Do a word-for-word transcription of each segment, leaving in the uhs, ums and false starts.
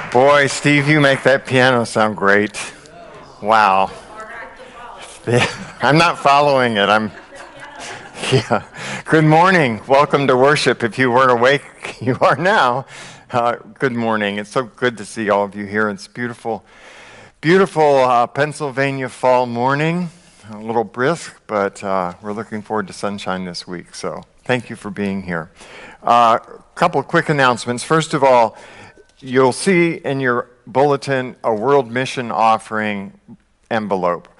Boy, Steve, you make that piano sound great. Wow. I'm not following it. I'm, yeah. Good morning. Welcome to worship. If you weren't awake, you are now. Uh, good morning. It's so good to see all of you here. It's beautiful, beautiful uh, Pennsylvania fall morning. A little brisk, but uh, we're looking forward to sunshine this week. So thank you for being here. A uh, couple of quick announcements. First of all, you'll see in your bulletin a World Mission Offering envelope.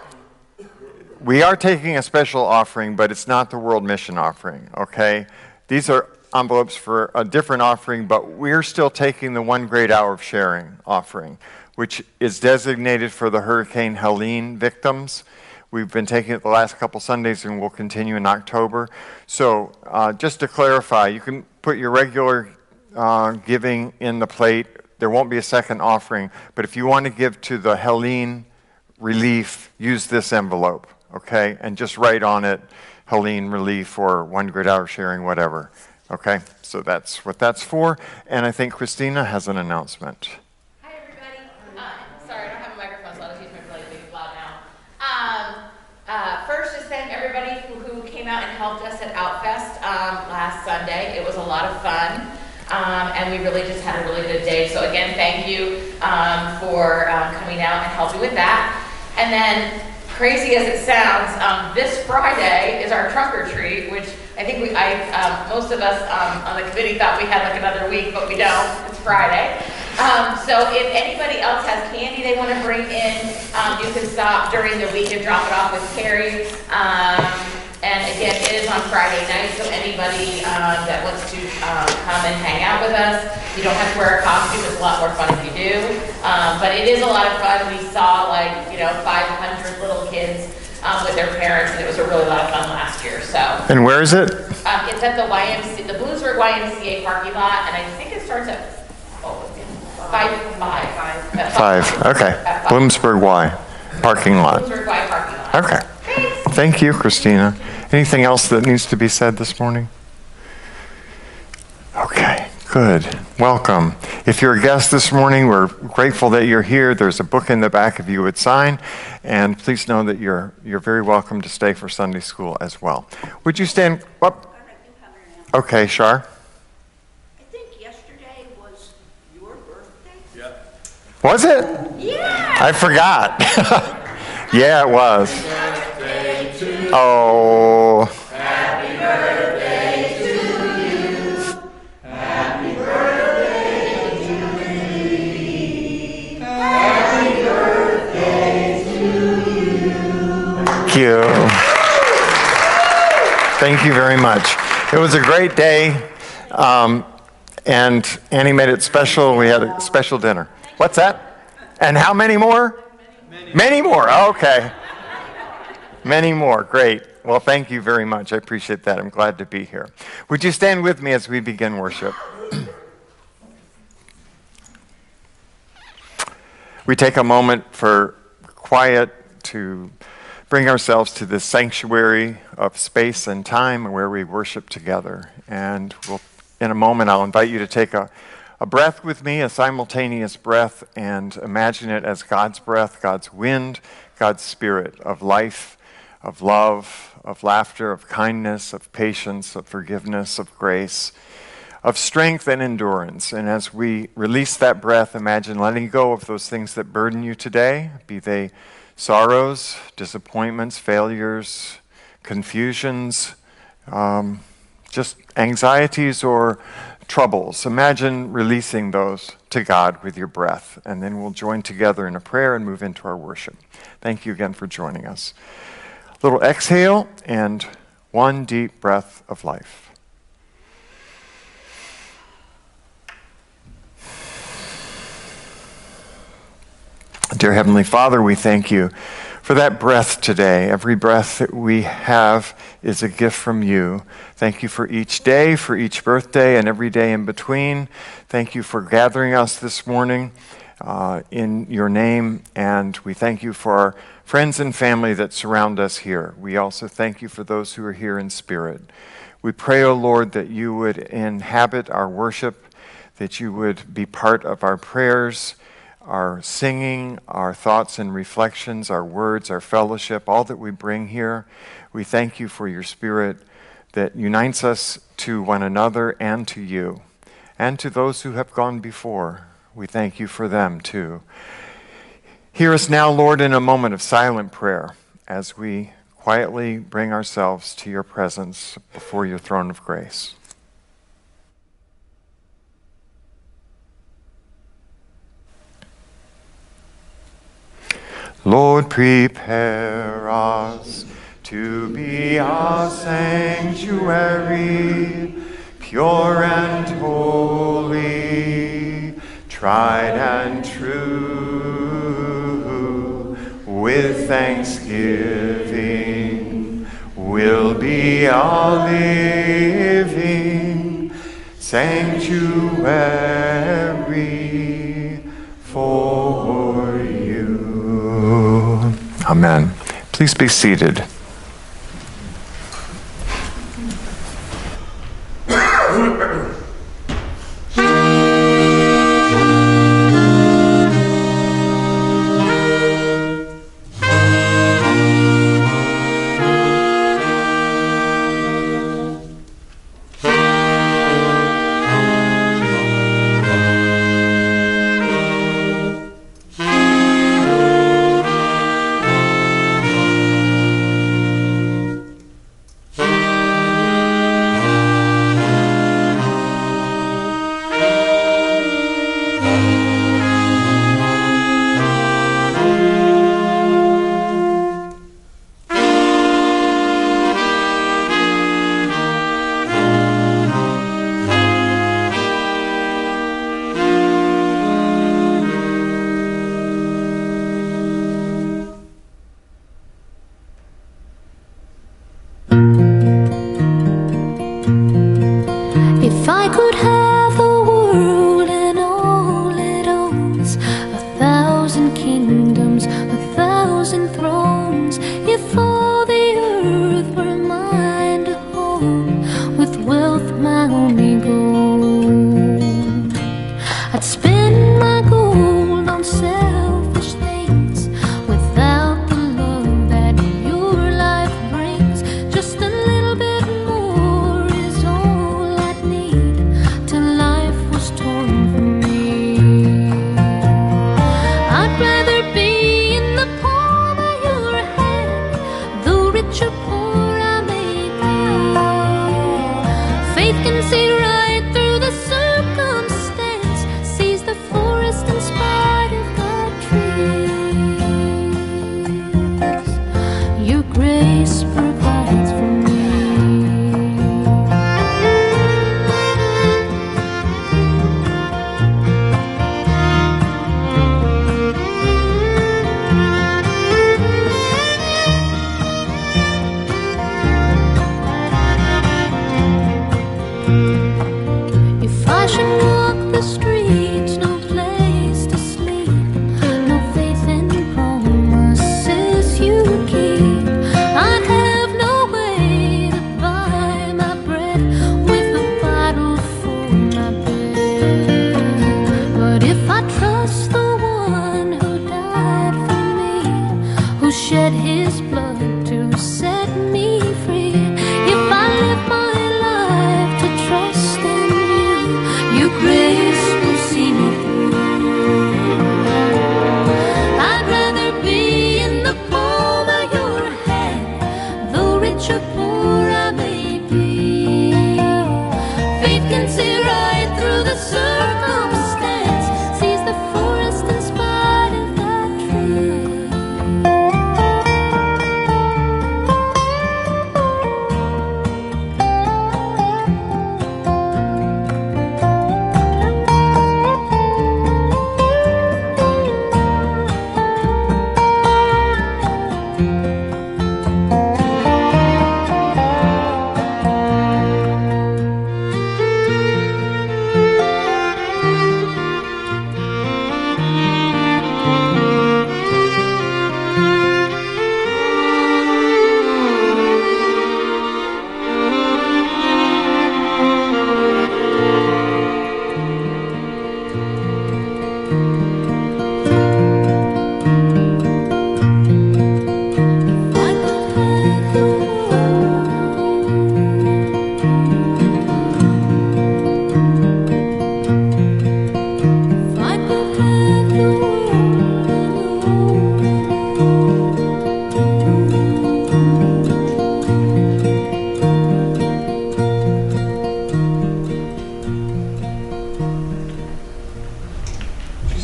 We are taking a special offering, but it's not the World Mission Offering, okay? These are envelopes for a different offering, but we're still taking the One Great Hour of Sharing offering, which is designated for the Hurricane Helene victims. We've been taking it the last couple Sundays and we'll continue in October. So uh, just to clarify, you can put your regular Uh, giving in the plate. There won't be a second offering, but if you want to give to the Helene Relief, use this envelope, okay? And just write on it, Helene Relief or One Great Hour Sharing, whatever, okay? So that's what that's for, and I think Christina has an announcement. Hi, everybody. Uh, sorry, I don't have a microphone, so I'll just use my plate to be loud now. Um, uh, first, just thank everybody who, who came out and helped us at Outfest um, last Sunday. It was a lot of fun. Um, and we really just had a really good day. So again, thank you um, for um, coming out and helping with that. And then, crazy as it sounds, um, this Friday is our trunk or treat, which I think we, I, um, most of us um, on the committee thought we had like another week, but we don't. It's Friday. Um, so if anybody else has candy they want to bring in, um, you can stop during the week and drop it off with Carrie. Um, And again, it is on Friday night, so anybody um, that wants to um, come and hang out with us, you don't have to wear a costume. It's a lot more fun if you do. Um, but it is a lot of fun. We saw like, you know, five hundred little kids um, with their parents, and it was a really lot of fun last year. So. And where is it? Um, it's at the Y M C A, the Bloomsburg Y M C A parking lot, and I think it starts at oh, five, five, five. At Five, five. okay. At five. Bloomsburg Y parking lot. Bloomsburg Y parking lot. Okay. Thank you, Christina. Anything else that needs to be said this morning? Okay, good. Welcome. If you're a guest this morning, we're grateful that you're here. There's a book in the back if you would sign, and please know that you're you're very welcome to stay for Sunday school as well. Would you stand up? Okay, Shar. I think yesterday was your birthday. Yeah. Was it? Yeah. I forgot. Yeah, it was. Oh. Happy birthday to you. Happy birthday to me. Happy birthday to you. Thank you. Thank you very much. It was a great day, um, and Annie made it special. We had a special dinner. What's that? And how many more? Many, many more. Okay. Many more. Great. Well, thank you very much. I appreciate that. I'm glad to be here. Would you stand with me as we begin worship? We take a moment for quiet to bring ourselves to this sanctuary of space and time where we worship together. And we'll, in a moment, I'll invite you to take a, a breath with me, a simultaneous breath, and imagine it as God's breath, God's wind, God's spirit of life, of love, of laughter, of kindness, of patience, of forgiveness, of grace, of strength and endurance. And as we release that breath, imagine letting go of those things that burden you today, be they sorrows, disappointments, failures, confusions, um, just anxieties or troubles. Imagine releasing those to God with your breath, and then we'll join together in a prayer and move into our worship. Thank you again for joining us. Little exhale and one deep breath of life. Dear Heavenly Father, we thank you for that breath today. Every breath that we have is a gift from you. Thank you for each day, for each birthday, and every day in between. Thank you for gathering us this morning uh, in your name, and we thank you for our friends and family that surround us here. We also thank you for those who are here in spirit. We pray, O Lord, that you would inhabit our worship, that you would be part of our prayers, our singing, our thoughts and reflections, our words, our fellowship, all that we bring here. We thank you for your Spirit that unites us to one another and to you, and to those who have gone before. We thank you for them too. Hear us now, Lord, in a moment of silent prayer as we quietly bring ourselves to your presence before your throne of grace. Lord, prepare us to be a sanctuary, pure and holy, tried and true, with thanksgiving, will be a living sanctuary for you. Amen. Please be seated.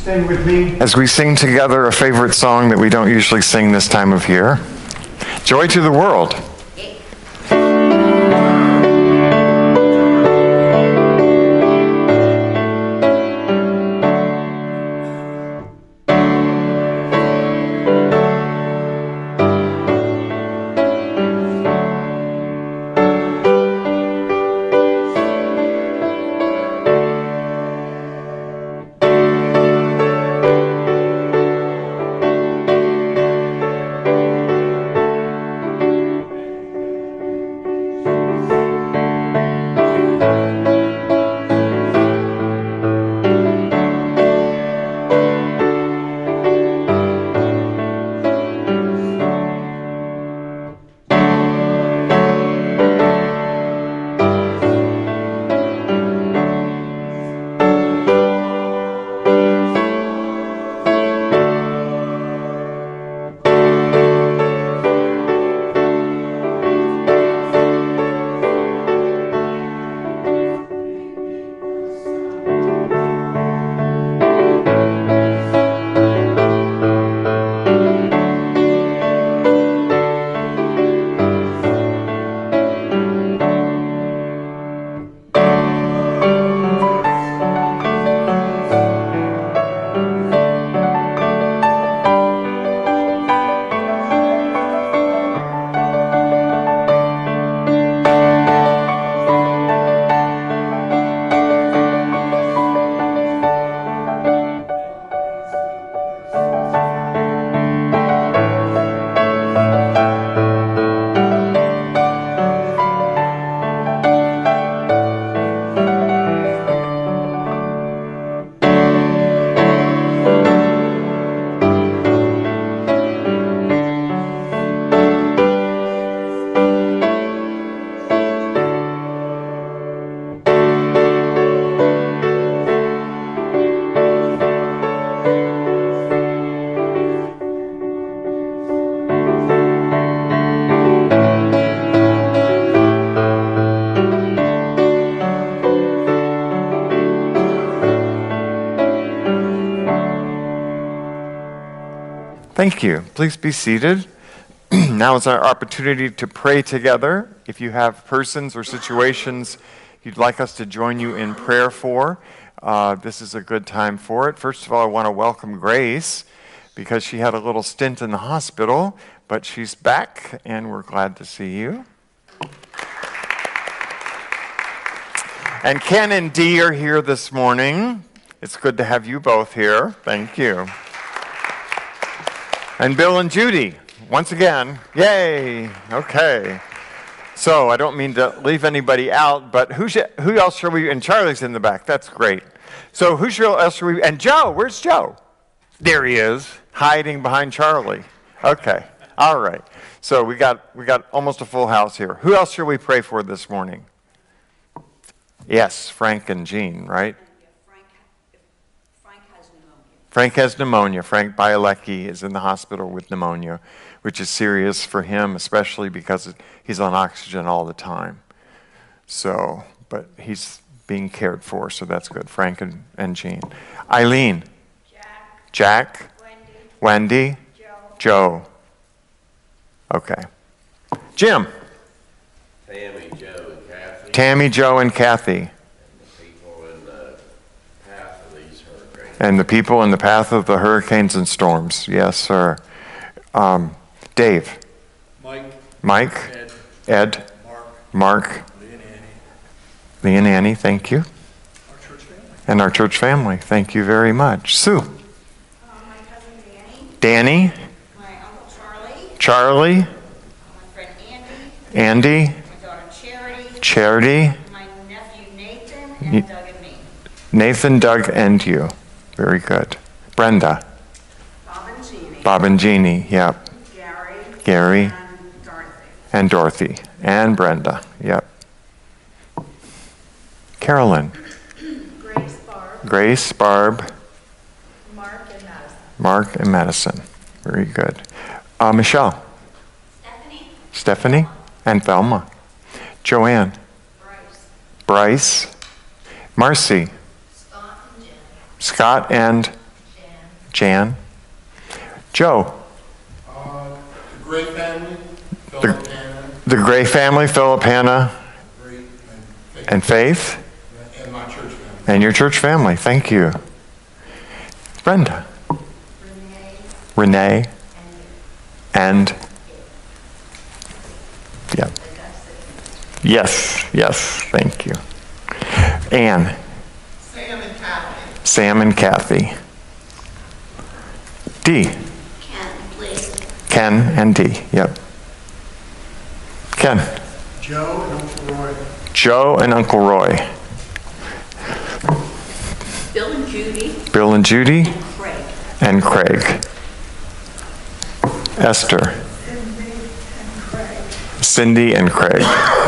stand with me as we sing together a favorite song that we don't usually sing this time of year. Joy to the World. Thank you. Please be seated. Now is our opportunity to pray together. If you have persons or situations you'd like us to join you in prayer for, uh, this is a good time for it. First of all, I want to welcome Grace because she had a little stint in the hospital, but she's back and we're glad to see you. And Ken and Dee are here this morning. It's good to have you both here. Thank you. And Bill and Judy, once again, yay, okay. So I don't mean to leave anybody out, but who, sh- who else shall we, and Charlie's in the back, that's great. So who shall else shall we, and Joe, where's Joe? There he is, hiding behind Charlie. Okay, all right. So we got, we got almost a full house here. Who else shall we pray for this morning? Yes, Frank and Jean, right? Frank has pneumonia. Frank Bielecki is in the hospital with pneumonia, which is serious for him, especially because he's on oxygen all the time. So, but he's being cared for, so that's good. Frank and, and Jean. Eileen. Jack. Jack. Wendy. Wendy. Joe. Joe. Okay. Jim. Tammy, Joe, and Kathy. Tammy, Joe, and Kathy. And the people in the path of the hurricanes and storms. Yes, sir. Um, Dave. Mike. Mike. Ed. Ed. Mark. Mark. Lee and Annie. Lee and Annie, thank you. Our church family. And our church family, thank you very much. Sue. Uh, my cousin Danny. Danny. My uncle Charlie. Charlie. My friend Andy. Andy. My daughter Charity. Charity. My nephew Nathan. And Ye- Doug and me. Nathan, Doug, and you. Very good. Brenda. Bob and Jeannie. Bob and Jeannie, yep. Gary. Gary. And Dorothy. And Dorothy. And Brenda, yep. Carolyn. Grace, Barb, Grace, Barb, Mark, and Madison. Mark, and Madison. Very good. Uh, Michelle. Stephanie. Stephanie. And Thelma. Joanne. Bryce. Bryce. Marcy. Scott and Jen. Scott and Jen. Jan. Joe. Uh, the Gray family, Philip, Hannah, The Gray family, Philip, Hannah, Gray, and Faith, and Faith. and my church family. And your church family. Thank you. Brenda. Renee. And. Yeah. Yes, yes, thank you. Anne. Sam and Kathy. Sam and Kathy. Dee. Ken, please. Ken and Dee. Yep. Ken. Joe and Uncle Roy. Joe and Uncle Roy. Bill and Judy Bill and Judy and Craig. and Craig. Esther. Cindy and Craig.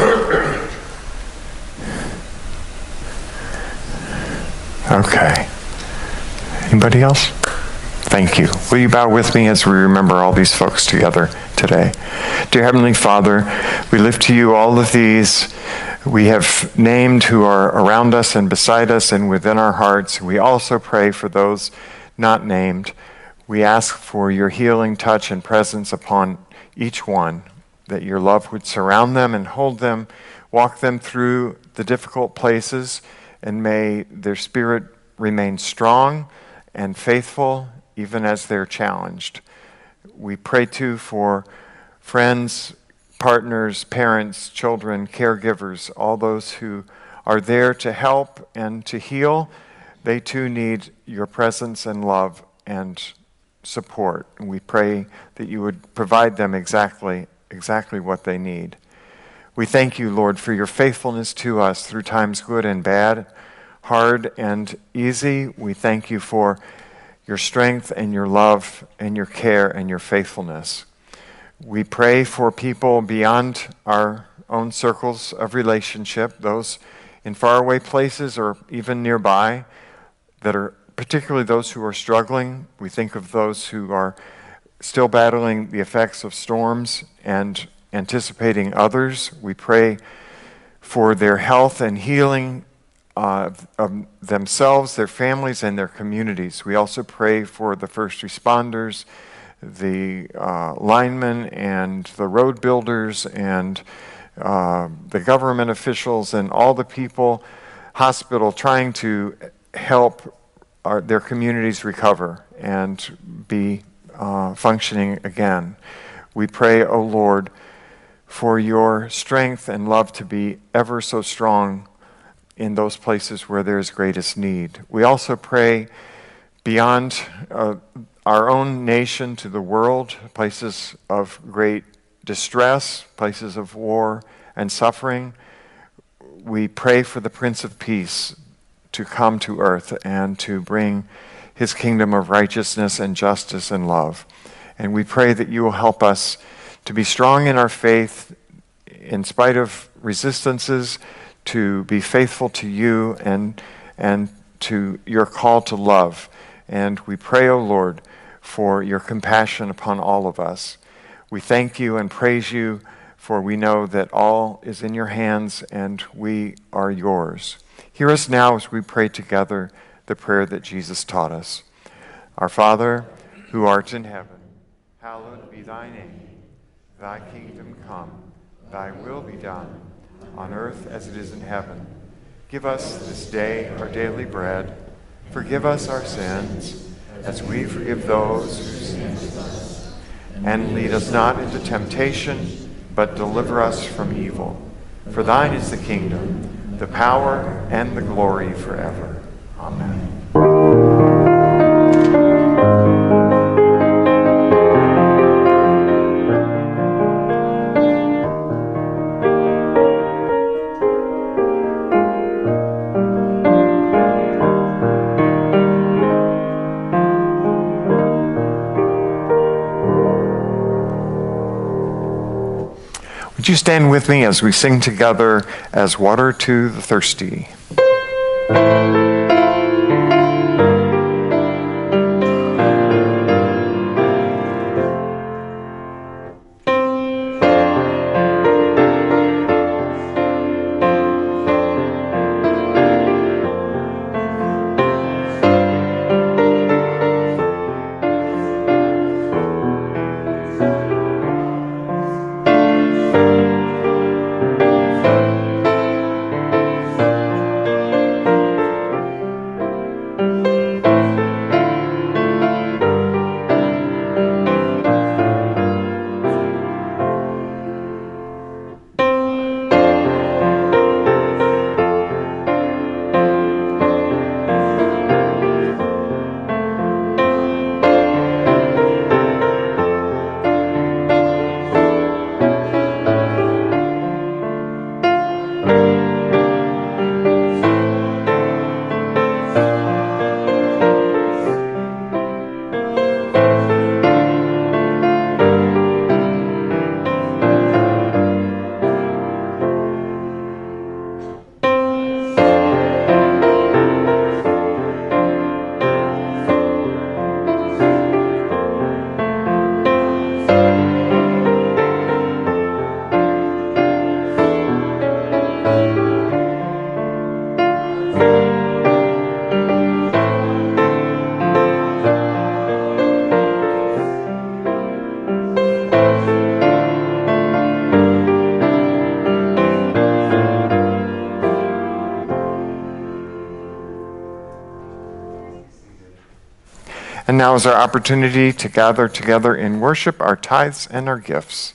Okay. Anybody else? Thank you. Will you bow with me as we remember all these folks together today? Dear Heavenly Father, we lift to you all of these we have named who are around us and beside us and within our hearts. We also pray for those not named. We ask for your healing touch and presence upon each one, that your love would surround them and hold them, walk them through the difficult places, and may their spirit remain strong and faithful even as they're challenged. We pray too for friends, partners, parents, children, caregivers, all those who are there to help and to heal. They too need your presence and love and support. And we pray that you would provide them exactly, exactly what they need. We thank you, Lord, for your faithfulness to us through times good and bad, hard and easy. We thank you for your strength and your love and your care and your faithfulness. We pray for people beyond our own circles of relationship, those in faraway places or even nearby, that are particularly those who are struggling. We think of those who are still battling the effects of storms and anticipating others. We pray for their health and healing uh, of themselves, their families, and their communities. We also pray for the first responders, the uh, linemen and the road builders and uh, the government officials and all the people, hospital, trying to help our, their communities recover and be uh, functioning again. We pray, O Lord, for your strength and love to be ever so strong in those places where there is greatest need. We also pray beyond uh, our own nation to the world, places of great distress, places of war and suffering. We pray for the Prince of Peace to come to earth and to bring his kingdom of righteousness and justice and love. And we pray that you will help us to be strong in our faith in spite of resistances, to be faithful to you and, and to your call to love. And we pray, O Lord, for your compassion upon all of us. We thank you and praise you, for we know that all is in your hands and we are yours. Hear us now as we pray together the prayer that Jesus taught us. Our Father, who art in heaven, hallowed be thy name. Thy kingdom come, thy will be done, on earth as it is in heaven. Give us this day our daily bread. Forgive us our sins, as we forgive those who sin against us. And lead us not into temptation, but deliver us from evil. For thine is the kingdom, the power, and the glory forever. Amen. Would you stand with me as we sing together As Water to the Thirsty? And now is our opportunity to gather together in worship, our tithes and our gifts.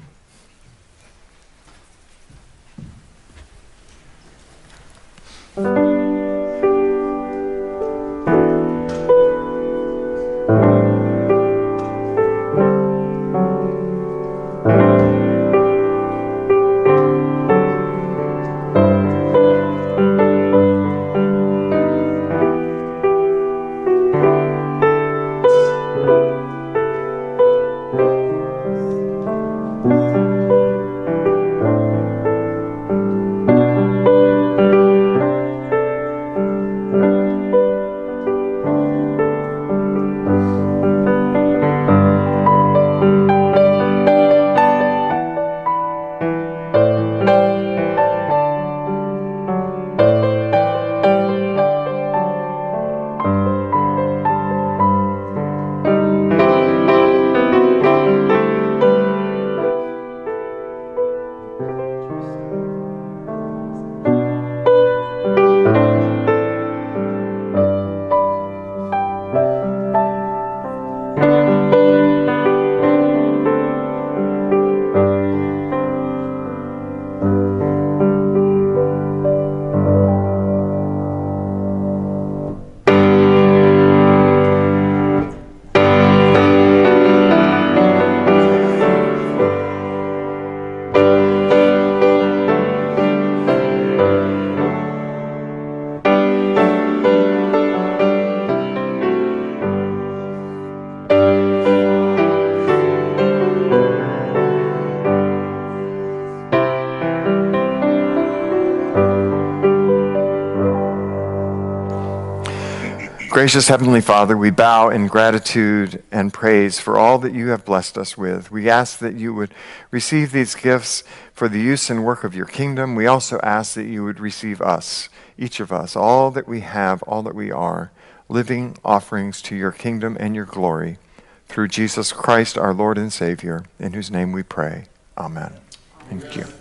Gracious Heavenly Father, we bow in gratitude and praise for all that you have blessed us with. We ask that you would receive these gifts for the use and work of your kingdom. We also ask that you would receive us, each of us, all that we have, all that we are, living offerings to your kingdom and your glory, through Jesus Christ, our Lord and Savior, in whose name we pray. Amen. Thank you.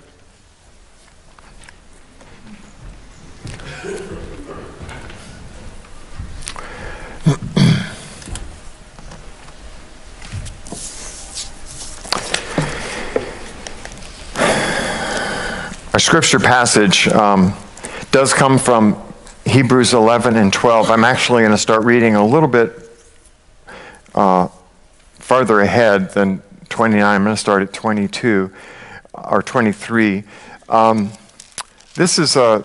Our scripture passage um, does come from Hebrews eleven and twelve. I'm actually going to start reading a little bit uh, farther ahead than twenty-nine. I'm going to start at twenty-two or twenty-three. Um, this is a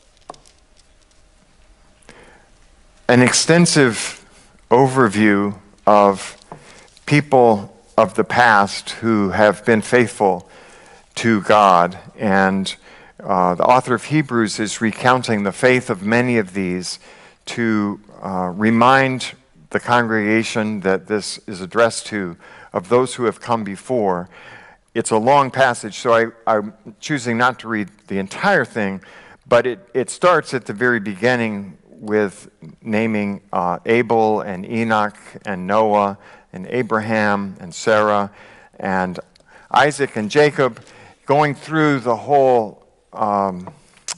an extensive overview of people of the past who have been faithful to God, and uh, the author of Hebrews is recounting the faith of many of these to uh, remind the congregation that this is addressed to of those who have come before. It's a long passage, so I, I'm choosing not to read the entire thing, but it, it starts at the very beginning with naming uh, Abel and Enoch and Noah and Abraham and Sarah and Isaac and Jacob, going through the whole um,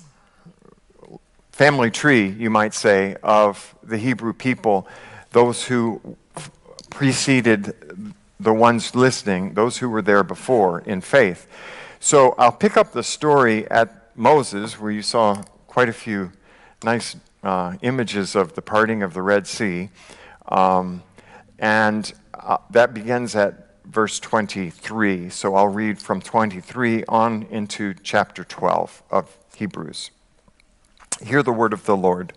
family tree, you might say, of the Hebrew people, those who f- preceded the ones listening, those who were there before in faith. So I'll pick up the story at Moses, where you saw quite a few nice uh, images of the parting of the Red Sea. Um, and uh, that begins at verse twenty-three, so I'll read from twenty-three on into chapter twelve of Hebrews. Hear the word of the Lord.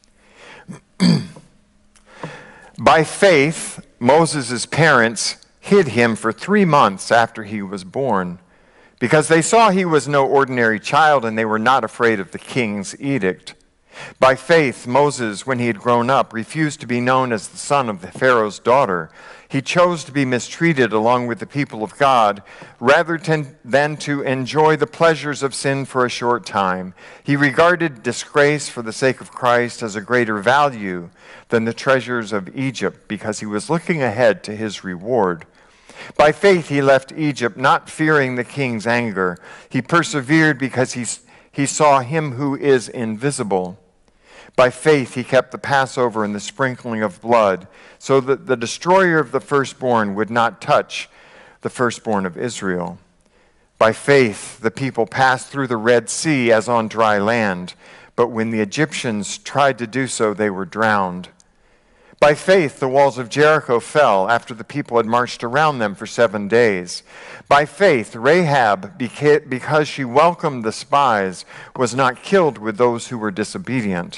By faith, Moses' parents hid him for three months after he was born, because they saw he was no ordinary child and they were not afraid of the king's edict. By faith, Moses, when he had grown up, refused to be known as the son of the Pharaoh's daughter. He chose to be mistreated along with the people of God, rather than to enjoy the pleasures of sin for a short time. He regarded disgrace for the sake of Christ as a greater value than the treasures of Egypt, because he was looking ahead to his reward. By faith, he left Egypt, not fearing the king's anger. He persevered because he, he saw him who is invisible. By faith he kept the Passover and the sprinkling of blood, so that the destroyer of the firstborn would not touch the firstborn of Israel. By faith the people passed through the Red Sea as on dry land, but when the Egyptians tried to do so, they were drowned. By faith the walls of Jericho fell after the people had marched around them for seven days. By faith Rahab, because she welcomed the spies, was not killed with those who were disobedient.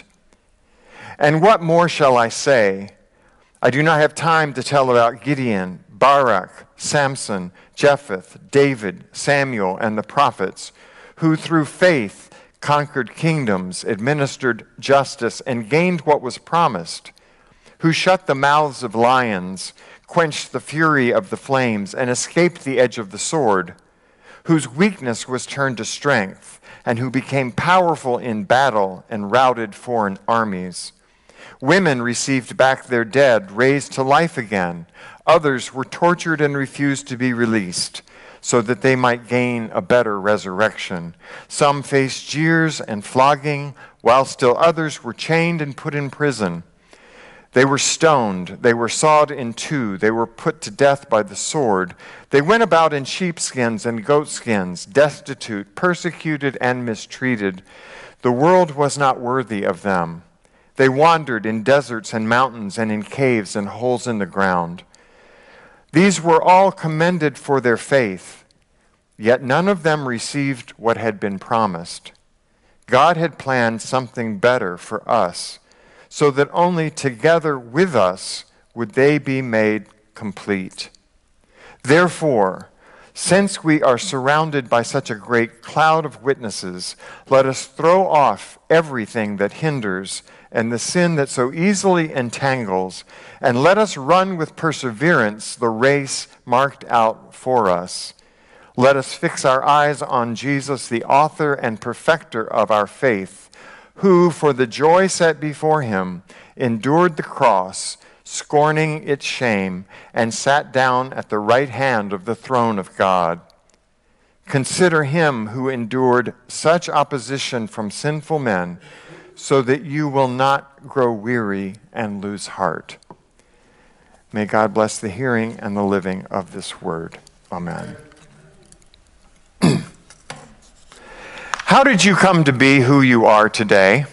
And what more shall I say? I do not have time to tell about Gideon, Barak, Samson, Jephthah, David, Samuel, and the prophets, who through faith conquered kingdoms, administered justice, and gained what was promised, who shut the mouths of lions, quenched the fury of the flames, and escaped the edge of the sword, whose weakness was turned to strength, and who became powerful in battle and routed foreign armies. Women received back their dead, raised to life again. Others were tortured and refused to be released, so that they might gain a better resurrection. Some faced jeers and flogging, while still others were chained and put in prison. They were stoned, they were sawed in two, they were put to death by the sword. They went about in sheepskins and goatskins, destitute, persecuted, and mistreated. The world was not worthy of them. They wandered in deserts and mountains and in caves and holes in the ground. These were all commended for their faith, yet none of them received what had been promised. God had planned something better for us, so that only together with us would they be made complete. Therefore, since we are surrounded by such a great cloud of witnesses, let us throw off everything that hinders and the sin that so easily entangles, and let us run with perseverance the race marked out for us. Let us fix our eyes on Jesus, the author and perfecter of our faith, who, for the joy set before him, endured the cross, scorning its shame, and sat down at the right hand of the throne of God. Consider him who endured such opposition from sinful men, so that you will not grow weary and lose heart. May God bless the hearing and the living of this word. Amen. How did you come to be who you are today?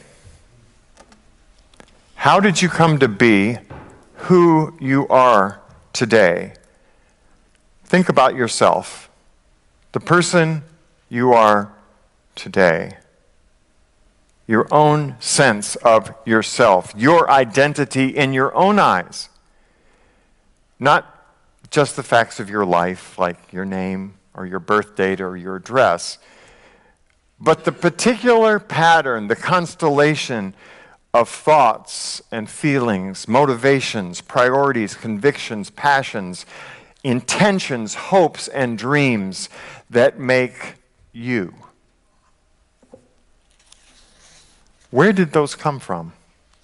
How did you come to be who you are today? Think about yourself, the person you are today. Your own sense of yourself, your identity in your own eyes. Not just the facts of your life, like your name or your birth date or your address, but the particular pattern, the constellation of thoughts and feelings, motivations, priorities, convictions, passions, intentions, hopes, and dreams that make you. Where did those come from?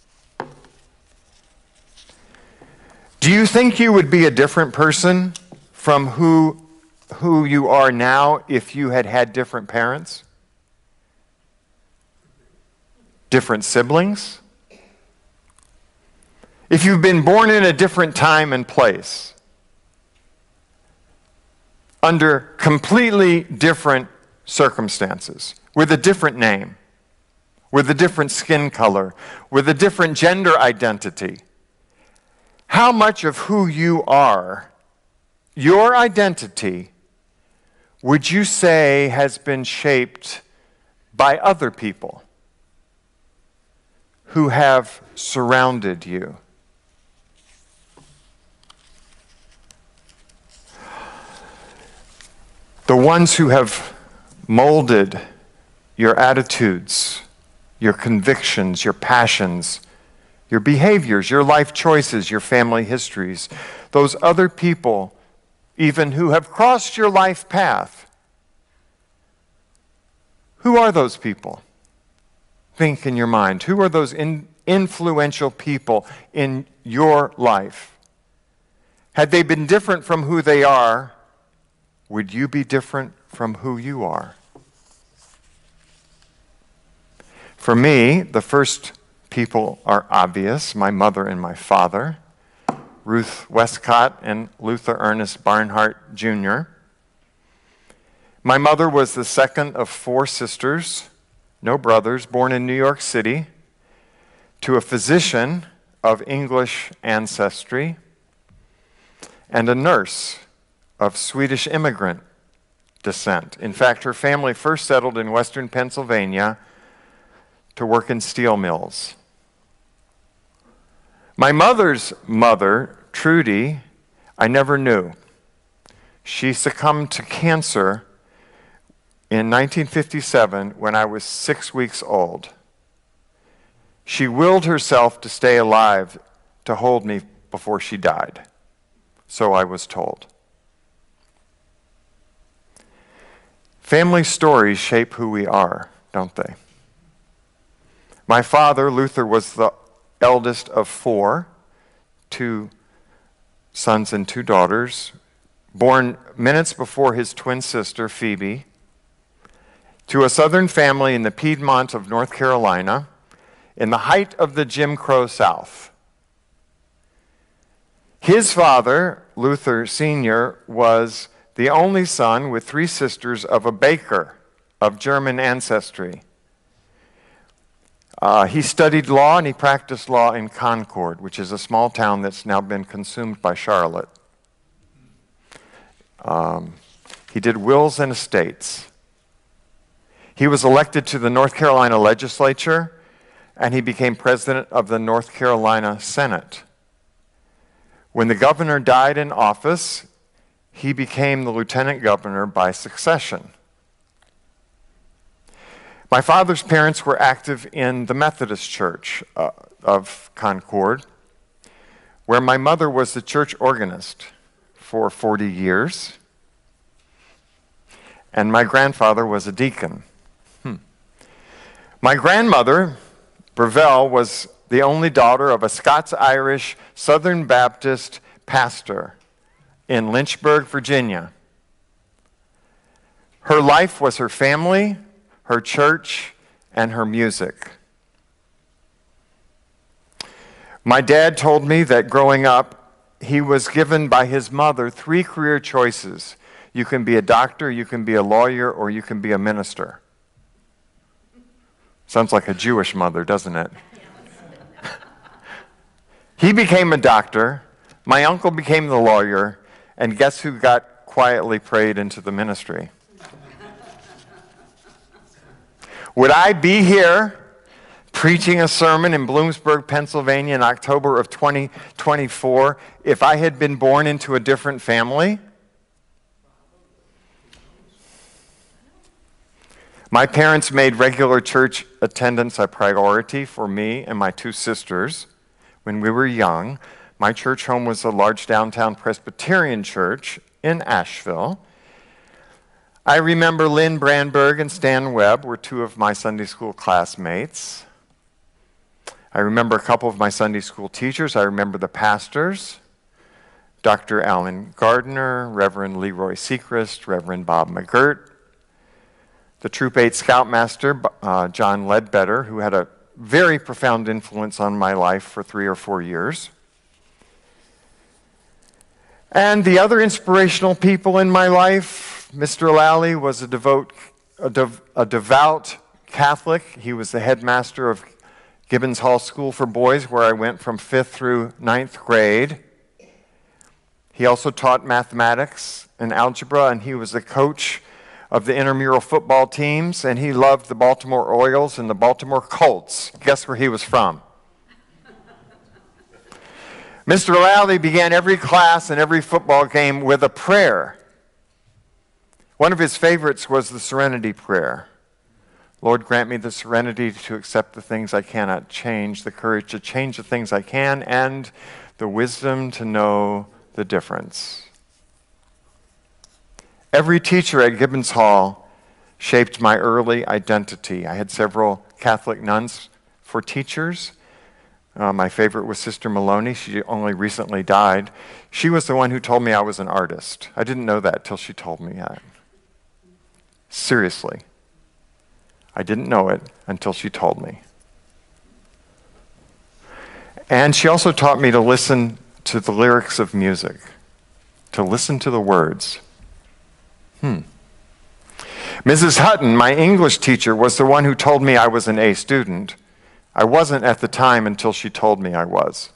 Do you think you would be a different person from who, who you are now if you had had different parents? Different siblings? If you've been born in a different time and place, under completely different circumstances, with a different name, with a different skin color, with a different gender identity, how much of who you are, your identity, would you say has been shaped by other people who have surrounded you? The ones who have molded your attitudes, your convictions, your passions, your behaviors, your life choices, your family histories, those other people, even who have crossed your life path. Who are those people? Think in your mind. Who are those in, influential people in your life? Had they been different from who they are, would you be different from who you are? For me, the first people are obvious, my mother and my father, Ruth Westcott and Luther Ernest Barnhart, Junior My mother was the second of four sisters, no brothers, born in New York City, to a physician of English ancestry and a nurse of Swedish immigrant descent. In fact, her family first settled in western Pennsylvania to work in steel mills. My mother's mother, Trudy, I never knew. She succumbed to cancer in nineteen fifty-seven when I was six weeks old. She willed herself to stay alive to hold me before she died. So I was told. Family stories shape who we are, don't they? My father, Luther, was the eldest of four, two sons and two daughters, born minutes before his twin sister, Phoebe, to a southern family in the Piedmont of North Carolina, in the height of the Jim Crow South. His father, Luther Senior, was the only son with three sisters of a baker of German ancestry. Uh, he studied law and he practiced law in Concord, which is a small town that's now been consumed by Charlotte. Um, he did wills and estates. He was elected to the North Carolina legislature, and he became president of the North Carolina Senate. When the governor died in office, he became the lieutenant governor by succession. My father's parents were active in the Methodist Church uh, of Concord, where my mother was the church organist for forty years, and my grandfather was a deacon. Hmm. My grandmother, Breville, was the only daughter of a Scots-Irish Southern Baptist pastor in Lynchburg, Virginia. Her life was her family, her church, and her music. My dad told me that growing up, he was given by his mother three career choices. You can be a doctor, you can be a lawyer, or you can be a minister. Sounds like a Jewish mother, doesn't it? He became a doctor, my uncle became the lawyer, and guess who got quietly prayed into the ministry? Would I be here preaching a sermon in Bloomsburg, Pennsylvania in October of twenty twenty-four if I had been born into a different family? My parents made regular church attendance a priority for me and my two sisters. When we were young, my church home was a large downtown Presbyterian church in Asheville. I remember Lynn Brandberg and Stan Webb were two of my Sunday school classmates. I remember a couple of my Sunday school teachers. I remember the pastors, Doctor Alan Gardner, Reverend Leroy Sechrist, Reverend Bob McGirt, the Troop eight Scoutmaster, uh, John Ledbetter, who had a very profound influence on my life for three or four years. And the other inspirational people in my life, Mister Lally was a devout, a, dev, a devout Catholic. He was the headmaster of Gibbons Hall School for Boys, where I went from fifth through ninth grade. He also taught mathematics and algebra, and he was the coach of the intramural football teams, and he loved the Baltimore Orioles and the Baltimore Colts. Guess where he was from? Mister Lally began every class and every football game with a prayer. One of his favorites was the Serenity Prayer. Lord, grant me the serenity to accept the things I cannot change, the courage to change the things I can, and the wisdom to know the difference. Every teacher at Gibbons Hall shaped my early identity. I had several Catholic nuns for teachers. Uh, my favorite was Sister Maloney. She only recently died. She was the one who told me I was an artist. I didn't know that till she told me that. Seriously. I didn't know it until she told me. And she also taught me to listen to the lyrics of music, to listen to the words. Hmm. Missus Hutton, my English teacher, was the one who told me I was an A student. I wasn't at the time until she told me I was.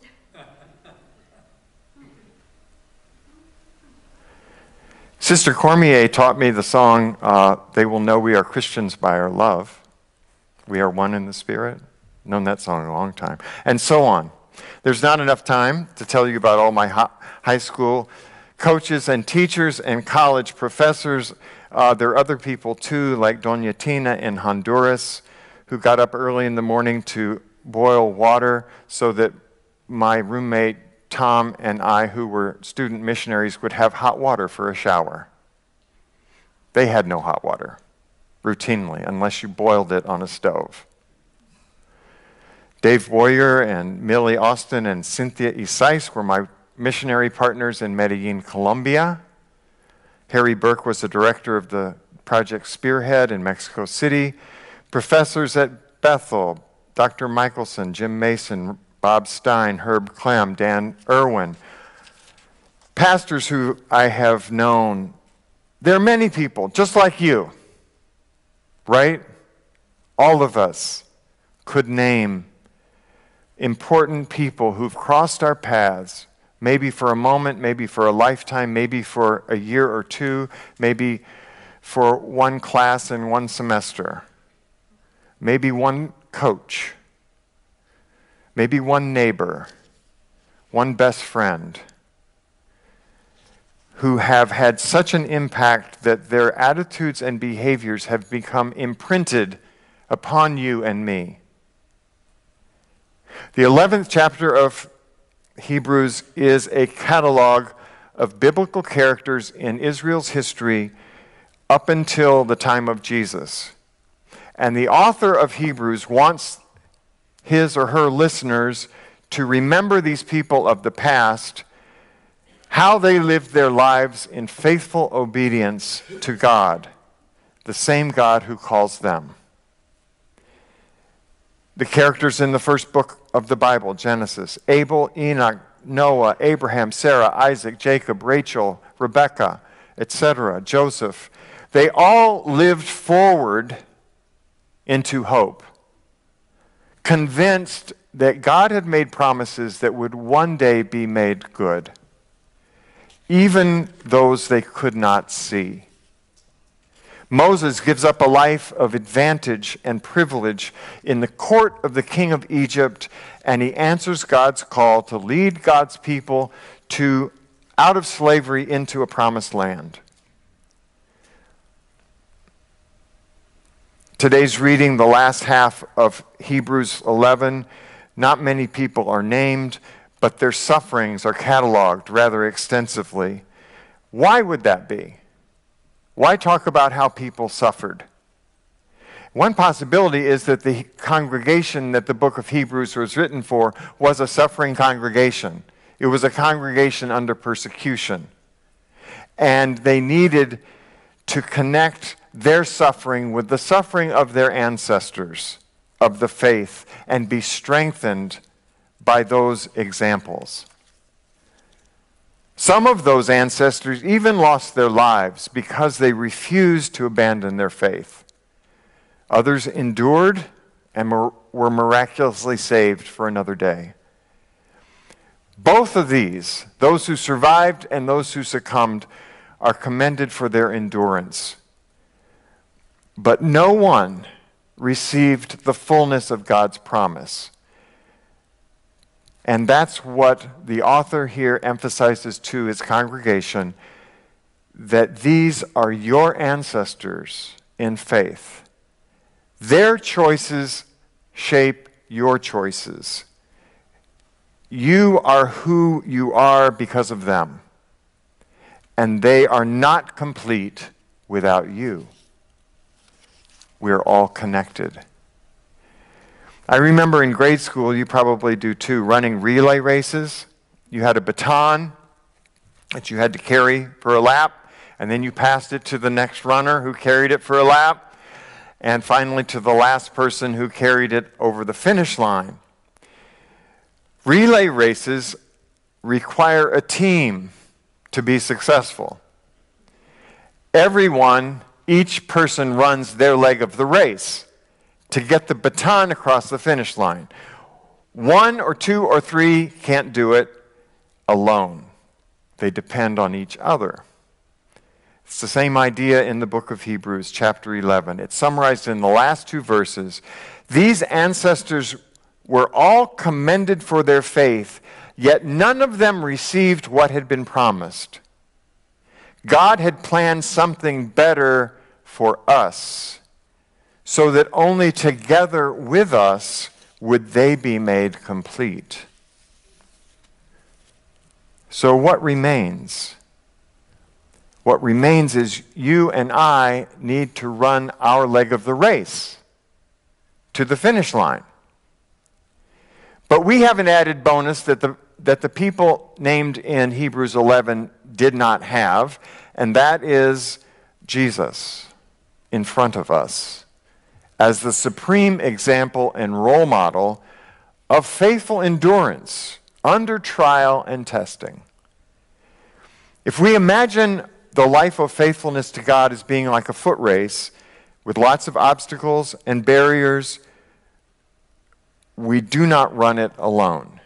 Sister Cormier taught me the song, uh, They Will Know We Are Christians by Our Love. We are one in the Spirit. Known that song a long time. And so on. There's not enough time to tell you about all my high school coaches and teachers and college professors. Uh, there are other people too, like Doña Tina in Honduras, who got up early in the morning to boil water so that my roommate Tom and I, who were student missionaries, would have hot water for a shower. They had no hot water, routinely, unless you boiled it on a stove. Dave Boyer and Millie Austin and Cynthia Isais were my missionary partners in Medellin, Colombia. Harry Burke was the director of the Project Spearhead in Mexico City. Professors at Bethel, Doctor Michelson, Jim Mason, Bob Stein, Herb Clem, Dan Irwin. Pastors who I have known. There are many people, just like you, right? All of us could name important people who've crossed our paths, maybe for a moment, maybe for a lifetime, maybe for a year or two, maybe for one class in one semester, maybe one coach, maybe one neighbor, one best friend, who have had such an impact that their attitudes and behaviors have become imprinted upon you and me. The eleventh chapter of Hebrews is a catalog of biblical characters in Israel's history up until the time of Jesus. And the author of Hebrews wants his or her listeners to remember these people of the past, how they lived their lives in faithful obedience to God, the same God who calls them. The characters in the first book of the Bible, Genesis: Abel, Enoch, Noah, Abraham, Sarah, Isaac, Jacob, Rachel, Rebekah, et cetera, Joseph. They all lived forward into hope, convinced that God had made promises that would one day be made good, even those they could not see. Moses gives up a life of advantage and privilege in the court of the king of Egypt, and he answers God's call to lead God's people to out of slavery into a promised land. Today's reading, the last half of Hebrews eleven, not many people are named, but their sufferings are cataloged rather extensively. Why would that be? Why talk about how people suffered? One possibility is that the congregation that the book of Hebrews was written for was a suffering congregation. It was a congregation under persecution. And they needed to connect their suffering with the suffering of their ancestors of the faith and be strengthened by those examples. Some of those ancestors even lost their lives because they refused to abandon their faith. Others endured and were miraculously saved for another day. Both of these, those who survived and those who succumbed, are commended for their endurance. But no one received the fullness of God's promise. And that's what the author here emphasizes to his congregation, that these are your ancestors in faith. Their choices shape your choices. You are who you are because of them. And they are not complete without you. We're all connected. I remember in grade school, you probably do too, running relay races. You had a baton that you had to carry for a lap, and then you passed it to the next runner who carried it for a lap, and finally to the last person who carried it over the finish line. Relay races require a team to be successful. Everyone, each person runs their leg of the race to get the baton across the finish line. One or two or three can't do it alone. They depend on each other. It's the same idea in the book of Hebrews, chapter eleven. It's summarized in the last two verses. These ancestors were all commended for their faith, yet none of them received what had been promised. God had planned something better for us, so that only together with us would they be made complete. So what remains? What remains is you and I need to run our leg of the race to the finish line. But we have an added bonus that the, that the people named in Hebrews eleven did not have, and that is Jesus in front of us as the supreme example and role model of faithful endurance under trial and testing. If we imagine the life of faithfulness to God as being like a foot race with lots of obstacles and barriers, we do not run it alone.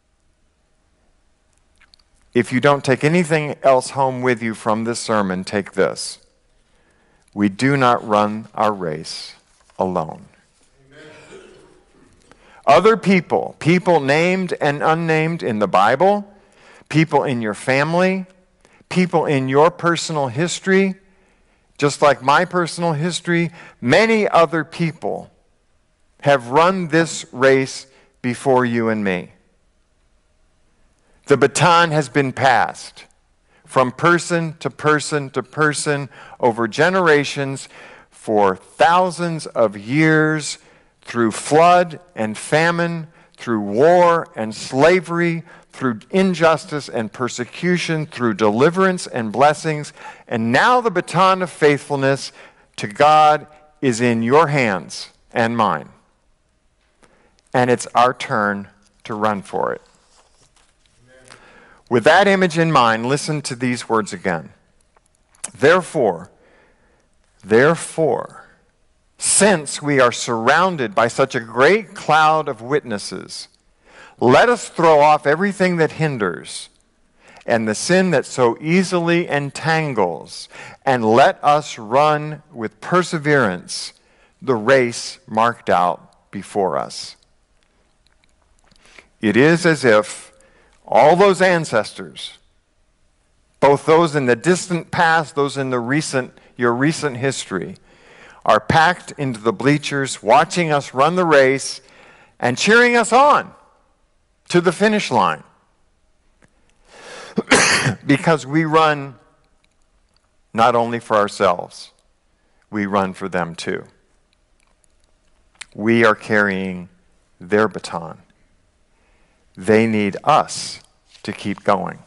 If you don't take anything else home with you from this sermon, take this. We do not run our race alone. Amen. Other people, people named and unnamed in the Bible, people in your family, people in your personal history, just like my personal history, many other people have run this race before you and me. The baton has been passed from person to person to person over generations for thousands of years, through flood and famine, through war and slavery, through injustice and persecution, through deliverance and blessings. And now the baton of faithfulness to God is in your hands and mine. And it's our turn to run for it. Amen. With that image in mind, listen to these words again. Therefore, therefore, since we are surrounded by such a great cloud of witnesses, let us throw off everything that hinders and the sin that so easily entangles, and let us run with perseverance the race marked out before us. It is as if all those ancestors, both those in the distant past, those in the recent, your recent history, are packed into the bleachers, watching us run the race and cheering us on to the finish line. Because we run not only for ourselves, we run for them too. We are carrying their baton. They need us to keep going.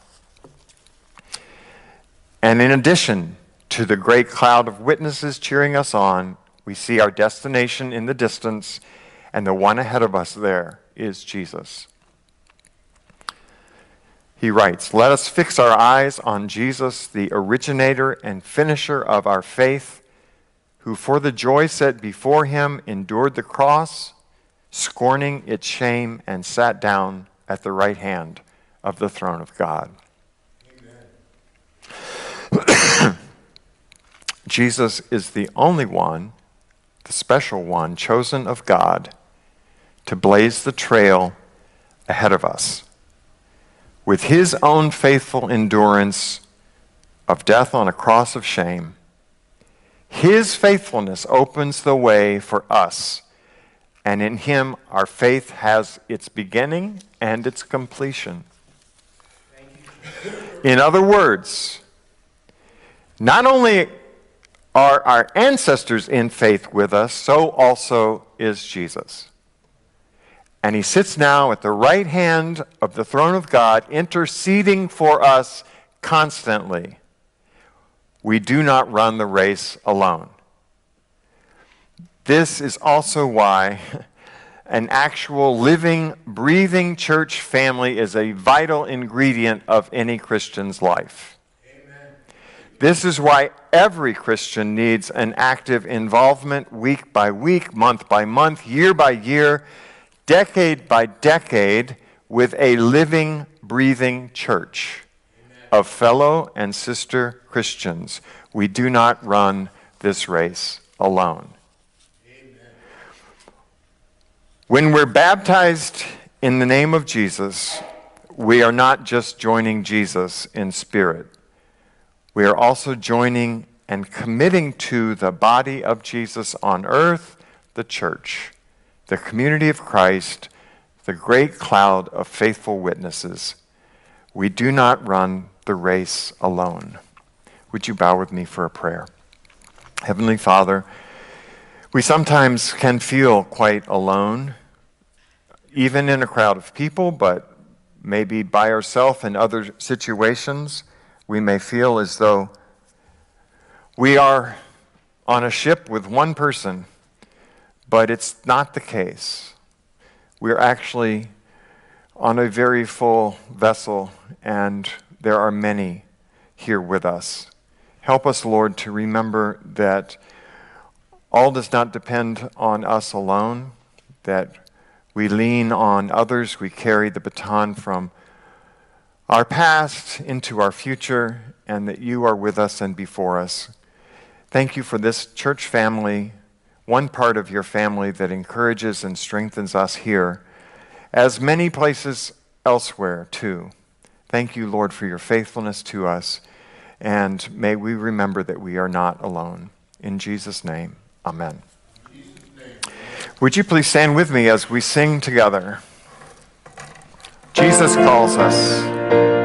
And in addition to the great cloud of witnesses cheering us on, we see our destination in the distance, and the one ahead of us there is Jesus. He writes, "Let us fix our eyes on Jesus, the originator and finisher of our faith, who for the joy set before him endured the cross, scorning its shame, and sat down at the right hand of the throne of God." Amen. Jesus is the only one, the special one, chosen of God to blaze the trail ahead of us. With his own faithful endurance of death on a cross of shame, his faithfulness opens the way for us, and in him our faith has its beginning and its completion. In other words, not only are our ancestors in faith with us, so also is Jesus. And he sits now at the right hand of the throne of God, interceding for us constantly. We do not run the race alone. This is also why, An actual living, breathing church family is a vital ingredient of any Christian's life. Amen. This is why every Christian needs an active involvement week by week, month by month, year by year, decade by decade with a living, breathing church of fellow and sister Christians. We do not run this race alone. When we're baptized in the name of Jesus, we are not just joining Jesus in spirit. We are also joining and committing to the body of Jesus on earth, the church, the community of Christ, the great cloud of faithful witnesses. We do not run the race alone. Would you bow with me for a prayer? Heavenly Father, we sometimes can feel quite alone, even in a crowd of people, but maybe by ourselves in other situations, we may feel as though we are on a ship with one person, but it's not the case. We're actually on a very full vessel, and there are many here with us. Help us, Lord, to remember that all does not depend on us alone, that we lean on others. We carry the baton from our past into our future, and that you are with us and before us. Thank you for this church family, one part of your family that encourages and strengthens us here, as many places elsewhere too. Thank you, Lord, for your faithfulness to us, and may we remember that we are not alone. In Jesus' name, amen. Would you please stand with me as we sing together? Jesus calls us.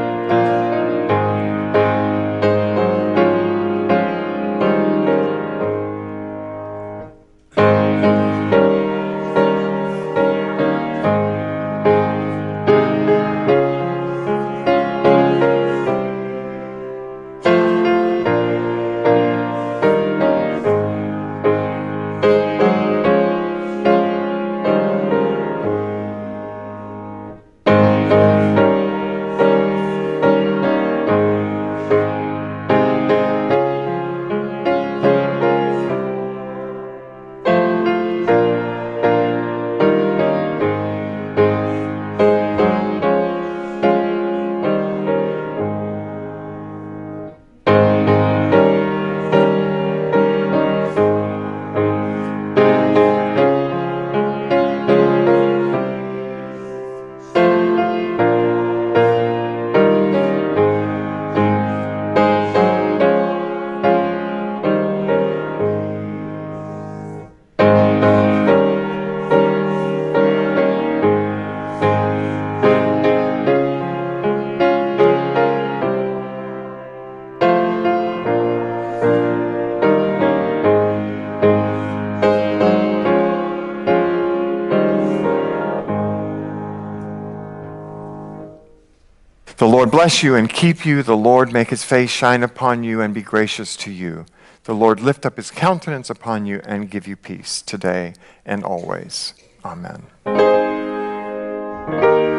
The Lord bless you and keep you. The Lord make his face shine upon you and be gracious to you. The Lord lift up his countenance upon you and give you peace today and always. Amen.